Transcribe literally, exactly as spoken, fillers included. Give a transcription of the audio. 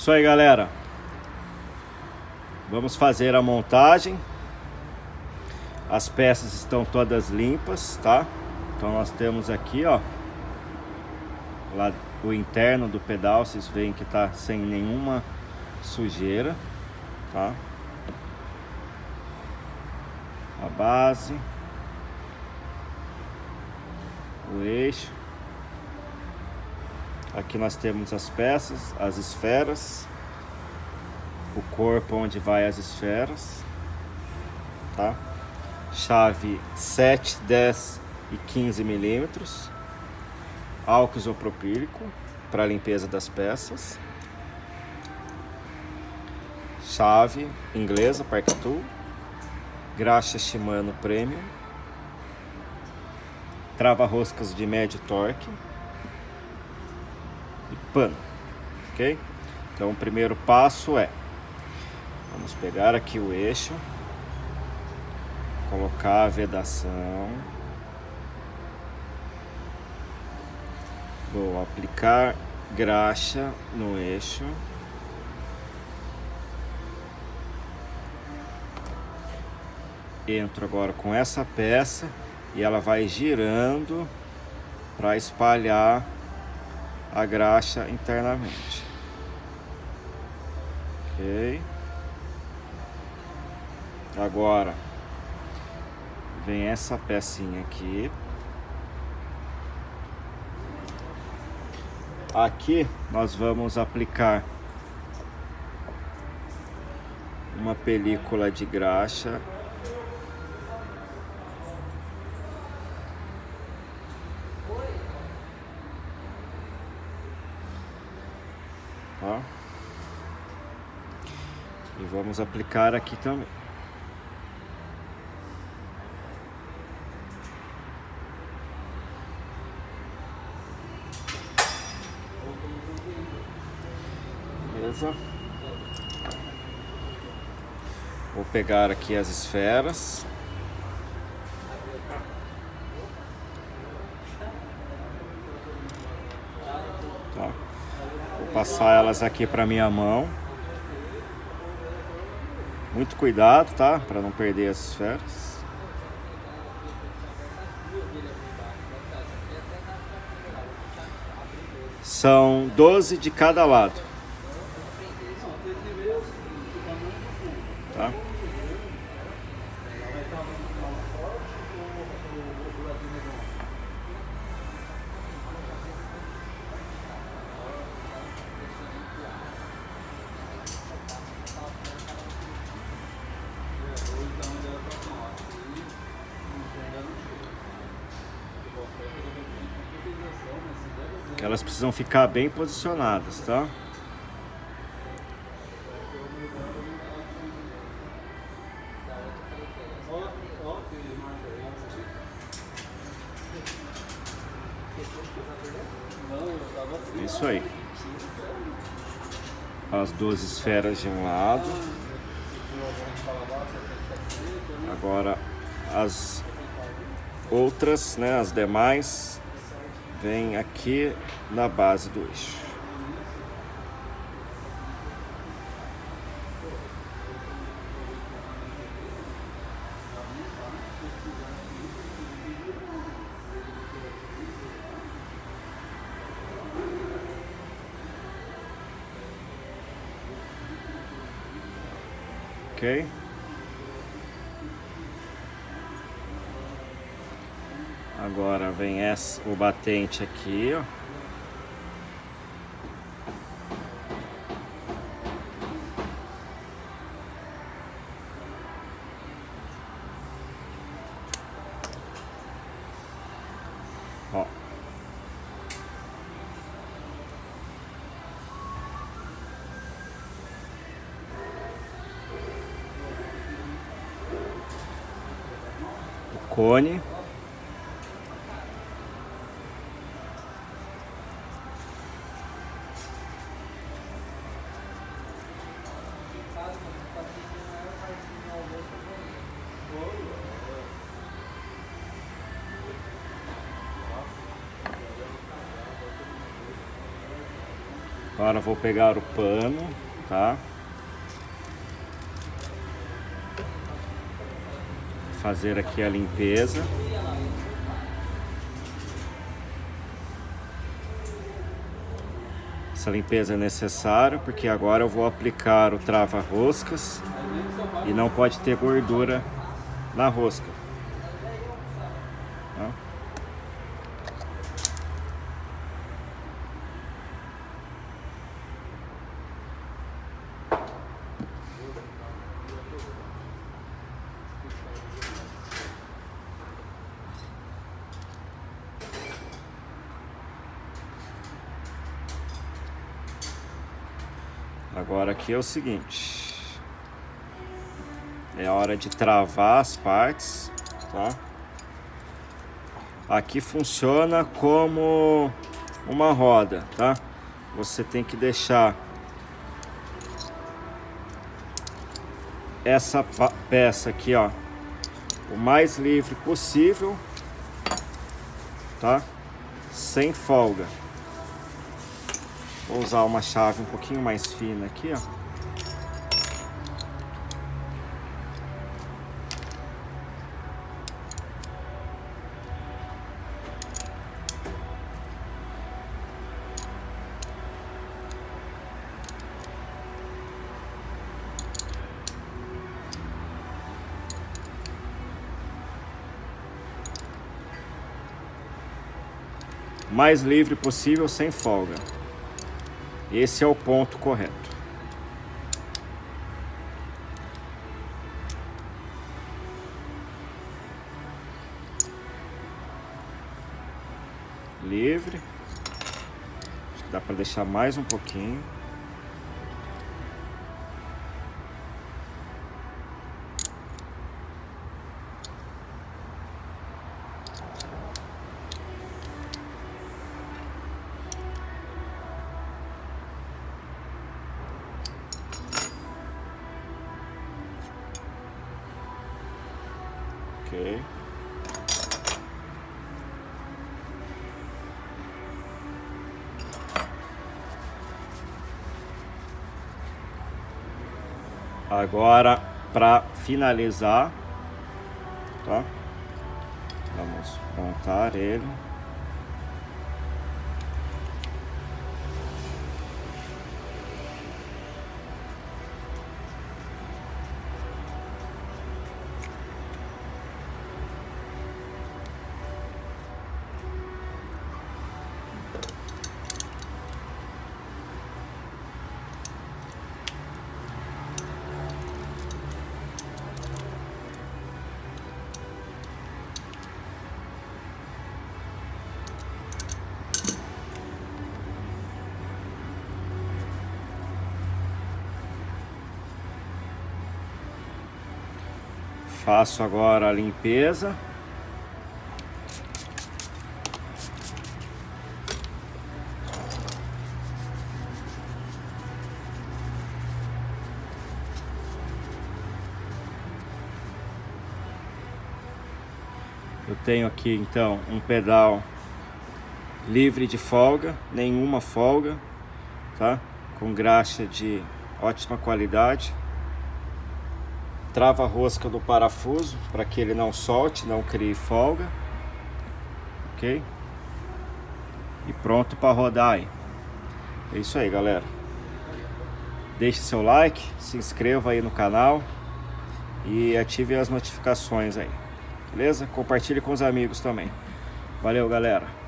Isso aí, galera. Vamos fazer a montagem. As peças estão todas limpas, tá? Então nós temos aqui, ó, lá o interno do pedal, vocês veem que tá sem nenhuma sujeira, tá? A base, o eixo. Aqui nós temos as peças, as esferas, o corpo onde vai as esferas, tá? Chave sete, dez e quinze milímetros, álcool isopropílico para limpeza das peças, chave inglesa Park Tool, graxa Shimano Premium, trava-roscas de médio torque e pano, ok? Então o primeiro passo é, vamos pegar aqui o eixo, colocar a vedação, vou aplicar graxa no eixo, entro agora com essa peça e ela vai girando para espalhar a graxa internamente, ok? Agora vem essa pecinha aqui, aqui nós vamos aplicar uma película de graxa, tá? E vamos aplicar aqui também. Beleza? Vou pegar aqui as esferas. Tá. Vou passar elas aqui para minha mão. Muito cuidado, tá? Para não perder as esferas. São doze de cada lado, tá? Elas precisam ficar bem posicionadas, tá? Isso aí. As duas esferas de um lado. Agora as outras, né, as demais, vem aqui na base do eixo. Ok? Agora vem essa, o batente aqui, ó. Ó. O cone. Agora vou pegar o pano, tá? Fazer aqui a limpeza. Essa limpeza é necessária porque agora eu vou aplicar o trava-roscas e não pode ter gordura na rosca. Tá? Agora aqui é o seguinte, é hora de travar as partes, tá? Aqui funciona como uma roda, tá? Você tem que deixar essa peça aqui, ó, o mais livre possível, tá? Sem folga. Vou usar uma chave um pouquinho mais fina aqui, ó. Mais livre possível, sem folga. Esse é o ponto correto. Livre. Acho que dá para deixar mais um pouquinho. Ok. Agora, para finalizar, tá? Vamos montar ele. Faço agora a limpeza. Eu tenho aqui então um pedal livre de folga, nenhuma folga, tá? Com graxa de ótima qualidade. Trava-rosca do parafuso para que ele não solte, não crie folga, ok? E pronto para rodar aí. É isso aí, galera. Deixe seu like, se inscreva aí no canal e ative as notificações aí, beleza? Compartilhe com os amigos também. Valeu, galera.